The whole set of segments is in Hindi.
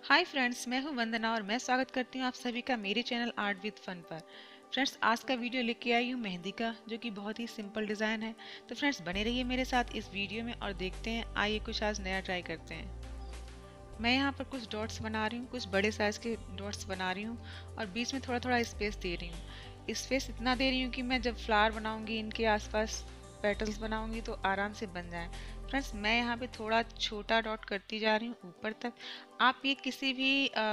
हाय फ्रेंड्स, मैं हूं वंदना और मैं स्वागत करती हूं आप सभी का मेरे चैनल आर्ट विद फन पर। फ्रेंड्स, आज का वीडियो लेके आई हूं मेहंदी का, जो कि बहुत ही सिंपल डिज़ाइन है। तो फ्रेंड्स, बने रहिए मेरे साथ इस वीडियो में और देखते हैं, आइए कुछ आज नया ट्राई करते हैं। मैं यहाँ पर कुछ डॉट्स बना रही हूँ, कुछ बड़े साइज़ के डॉट्स बना रही हूँ और बीच में थोड़ा थोड़ा स्पेस दे रही हूँ। स्पेस इतना दे रही हूँ कि मैं जब फ्लावर बनाऊँगी, इनके आसपास पेटल्स बनाऊँगी तो आराम से बन जाएं। फ्रेंड्स, मैं यहाँ पे थोड़ा छोटा डॉट करती जा रही हूँ ऊपर तक। आप ये किसी भी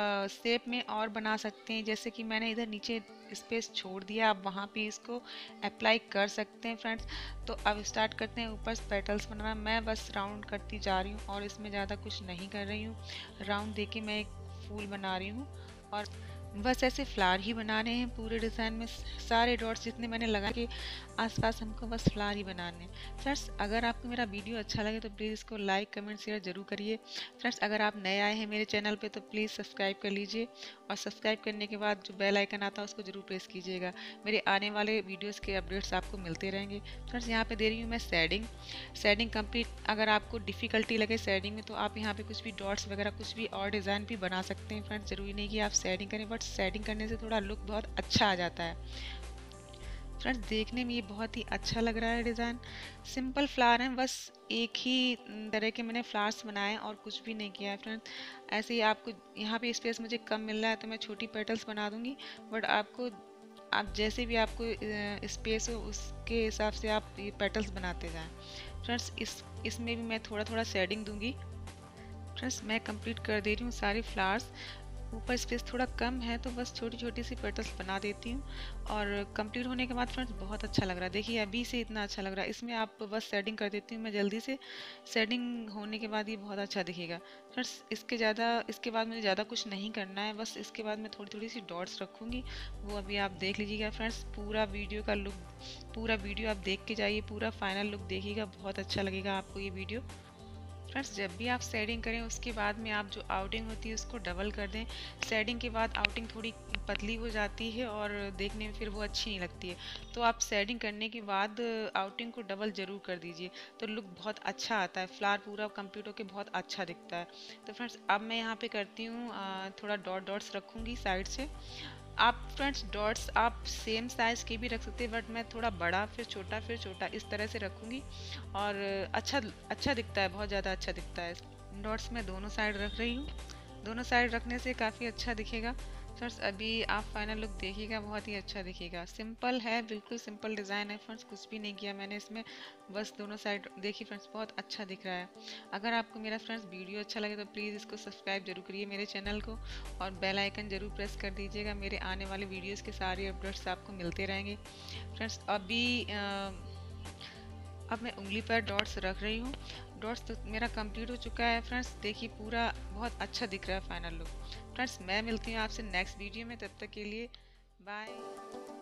शेप में और बना सकते हैं, जैसे कि मैंने इधर नीचे स्पेस छोड़ दिया, आप वहाँ पे इसको अप्लाई कर सकते हैं फ्रेंड्स। तो अब स्टार्ट करते हैं ऊपर पेटल्स बनाना। मैं बस राउंड करती जा रही हूँ और इसमें ज़्यादा कुछ नहीं कर रही हूँ। राउंड देके मैं एक फूल बना रही हूँ और बस ऐसे फ्लावर ही बना रहे हैं पूरे डिज़ाइन में। सारे डॉट्स जितने मैंने लगा के आसपास हमको बस फ्लावर ही बनाने हैं। फ्रेंड्स, अगर आपको मेरा वीडियो अच्छा लगे तो प्लीज़ इसको लाइक कमेंट शेयर जरूर करिए। फ्रेंड्स, अगर आप नए आए हैं मेरे चैनल पे तो प्लीज़ सब्सक्राइब कर लीजिए और सब्सक्राइब करने के बाद जो बेल आइकन आता है उसको जरूर प्रेस कीजिएगा। मेरे आने वाले वीडियोज़ के अपडेट्स आपको मिलते रहेंगे। फ्रेंड्स, यहाँ पे दे रही हूँ मैं शेडिंग कंप्लीट। अगर आपको डिफ़िकल्टी लगे शेडिंग में तो आप यहाँ पे कुछ भी डॉट्स वगैरह कुछ भी और डिज़ाइन भी बना सकते हैं। फ्रेंड्स, ज़रूरी नहीं कि आप शेडिंग करें, बट शेडिंग करने से थोड़ा लुक बहुत अच्छा आ जाता है। फ्रेंड्स, देखने में ये बहुत ही अच्छा लग रहा है डिज़ाइन। सिंपल फ्लावर हैं, बस एक ही तरह के मैंने फ्लावर्स बनाए हैं और कुछ भी नहीं किया है फ्रेंड्स। ऐसे ही आपको यहाँ पे स्पेस मुझे कम मिल रहा है तो मैं छोटी पेटल्स बना दूँगी, बट आपको आप जैसे भी आपको स्पेस हो उसके हिसाब से आप ये पेटल्स बनाते जाएं। फ्रेंड्स, इसमें भी मैं थोड़ा थोड़ा शेडिंग दूंगी। फ्रेंड्स, मैं कंप्लीट कर दे रही हूँ सारे फ्लावर्स। ऊपर स्पेस थोड़ा कम है तो बस छोटी छोटी सी पेटल्स बना देती हूँ और कंप्लीट होने के बाद फ्रेंड्स बहुत अच्छा लग रहा है। देखिए, अभी से इतना अच्छा लग रहा है। इसमें आप बस शेडिंग कर देती हूँ मैं जल्दी से। शेडिंग होने के बाद ये बहुत अच्छा दिखेगा। फ्रेंड्स, इसके बाद मुझे ज़्यादा कुछ नहीं करना है। बस इसके बाद मैं थोड़ी थोड़ी सी डॉट्स रखूँगी, वो अभी आप देख लीजिएगा। फ्रेंड्स, पूरा वीडियो आप देख के जाइए, पूरा फाइनल लुक देखिएगा, बहुत अच्छा लगेगा आपको ये वीडियो। फ्रेंड्स, जब भी आप शेडिंग करें उसके बाद में आप जो आउटिंग होती है उसको डबल कर दें। शेडिंग के बाद आउटिंग थोड़ी पतली हो जाती है और देखने में फिर वो अच्छी नहीं लगती है। तो आप शेडिंग करने के बाद आउटिंग को डबल ज़रूर कर दीजिए, तो लुक बहुत अच्छा आता है। फ्लावर पूरा कंप्लीट होकर बहुत अच्छा दिखता है। तो फ्रेंड्स, अब मैं यहाँ पे करती हूँ थोड़ा डॉट्स रखूँगी साइड से। आप फ्रेंड्स, डॉट्स आप सेम साइज़ के भी रख सकते हैं, बट मैं थोड़ा बड़ा फिर छोटा इस तरह से रखूँगी और अच्छा अच्छा दिखता है, बहुत ज़्यादा अच्छा दिखता है। डॉट्स मैं दोनों साइड रख रही हूँ। दोनों साइड रखने से काफ़ी अच्छा दिखेगा। फ्रेंड्स, अभी आप फाइनल लुक देखिएगा, बहुत ही अच्छा दिखेगा। सिंपल है, बिल्कुल सिंपल डिज़ाइन है फ्रेंड्स, कुछ भी नहीं किया मैंने इसमें। बस दोनों साइड देखिए फ्रेंड्स, बहुत अच्छा दिख रहा है। अगर आपको मेरा फ्रेंड्स वीडियो अच्छा लगे तो प्लीज़ इसको सब्सक्राइब जरूर करिए मेरे चैनल को और बेल आइकन जरूर प्रेस कर दीजिएगा। मेरे आने वाले वीडियोज़ के सारे अपडेट्स आपको मिलते रहेंगे। फ्रेंड्स, अब मैं उंगली पर डॉट्स रख रही हूँ। डॉट्स तो मेरा कंप्लीट हो चुका है फ्रेंड्स। देखिए, पूरा बहुत अच्छा दिख रहा है फाइनल लुक। फ्रेंड्स, मैं मिलती हूँ आपसे नेक्स्ट वीडियो में, तब तक के लिए बाय।